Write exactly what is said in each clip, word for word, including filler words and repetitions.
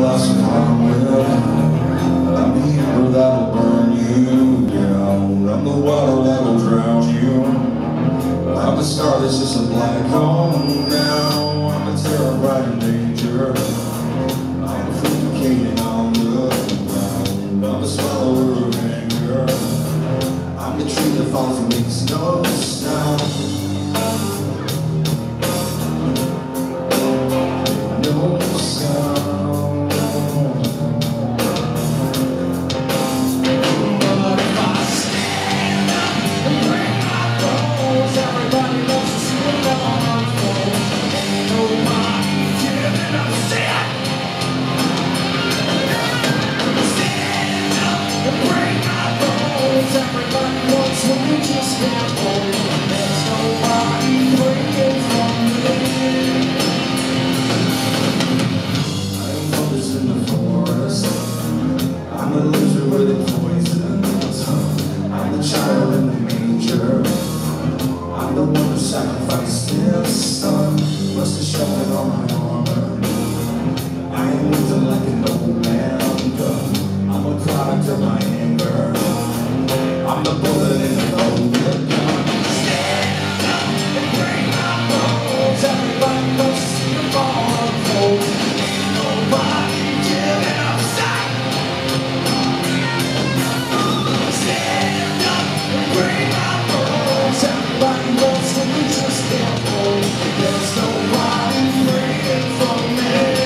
lost and harmless. I'm the ember that'll burn you down. I'm the water that'll drown you. I'm the star that's just a black hole now. I'm a terror bright in danger. I'm suffocating on the ground. I'm a swallower of anger. I'm the tree that falls and makes no sound. No sound. But if I stand up and break my bones, everybody wants to see the dawn unfold. Ain't nobody giving up shit. Stand up and break my bones, everybody wants to be just can't hold. There's nobody breaking from me. In the forest, I'm the loser with the poison. I'm the child in the manger. I'm the one who sacrificed his son. Must have shoved it on my armor. I ain't losing like an old man gun. I'm a product of my anger. I'm the bullet in the golden gun. Stand up and break my bones. Everybody wants to see the ball unfold. Ain't nobody giving up sight. Stand up and break my bones. Everybody wants to be just can't hold. There's nobody breaking from me.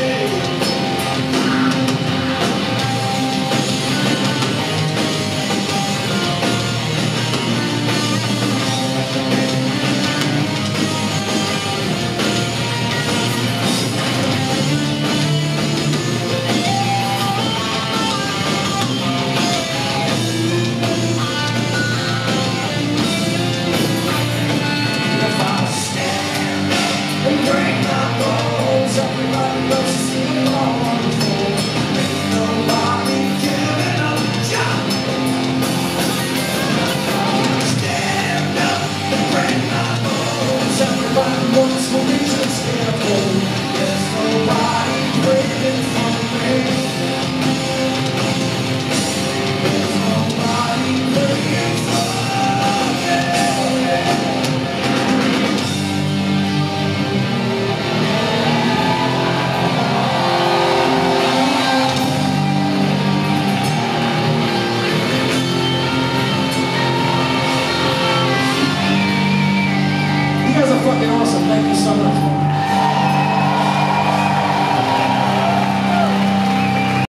Everybody wants to be just careful. There's nobody breaking from